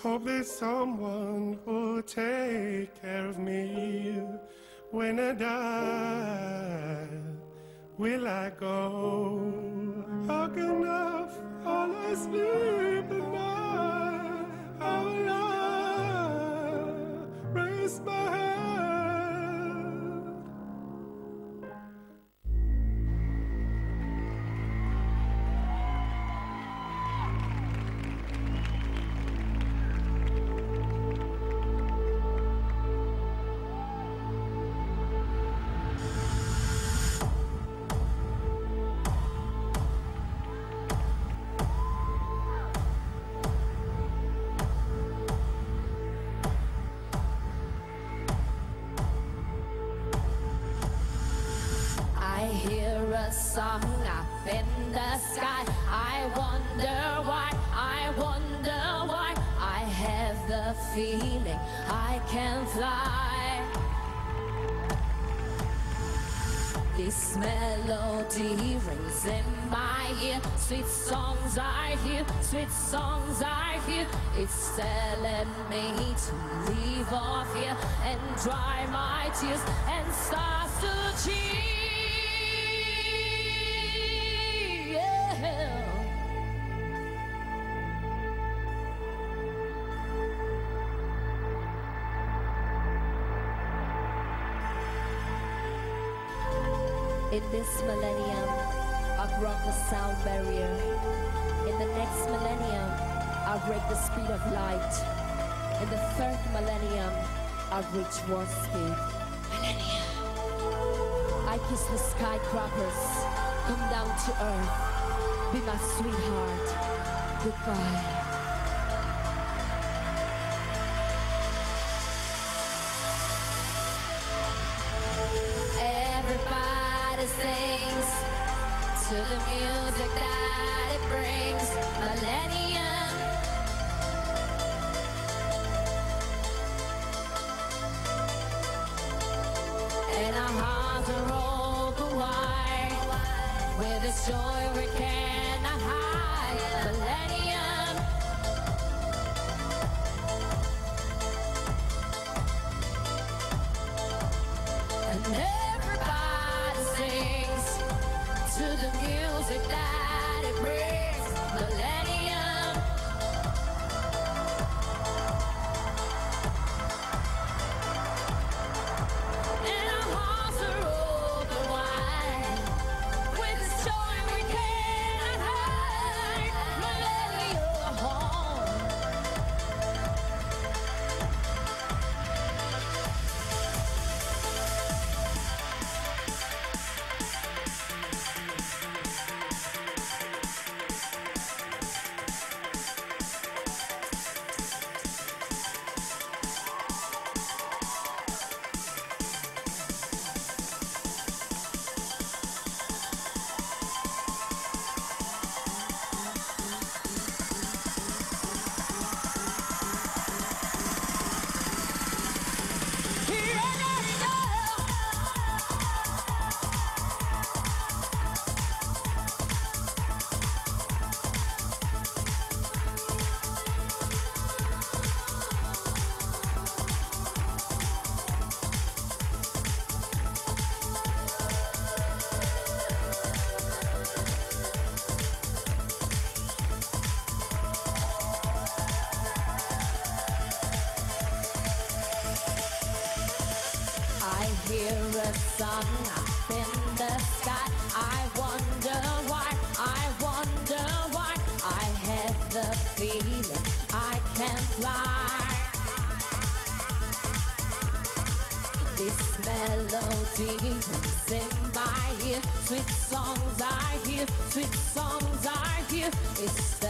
Hope that someone will take care of me when I die. Will I go? How can I fall asleep at night? How will I raise my head? Song up in the sky. I wonder why, I wonder why. I have the feeling I can fly. This melody rings in my ear. Sweet songs I hear, sweet songs I hear. It's telling me to leave off here and dry my tears and start to cheer. In this millennium, I've broke the sound barrier. In the next millennium, I'll break the speed of light. In the third millennium, I'll reach warp speed. Millennium. I kiss the skyscrapers, come down to earth, be my sweetheart, goodbye. Everybody sings to the music that it brings. Millennium. And our hearts are open wide with this joy we cannot hide. Millennium. And everybody sings to the music that it brings. Millennium. And our hearts are open wide with this joy we cannot hide. Millennium. I hear a song up in the sky. I wonder why, I wonder why. I have the feeling I can fly. This melody is in my ear. Sweet songs I hear, sweet songs I hear. It's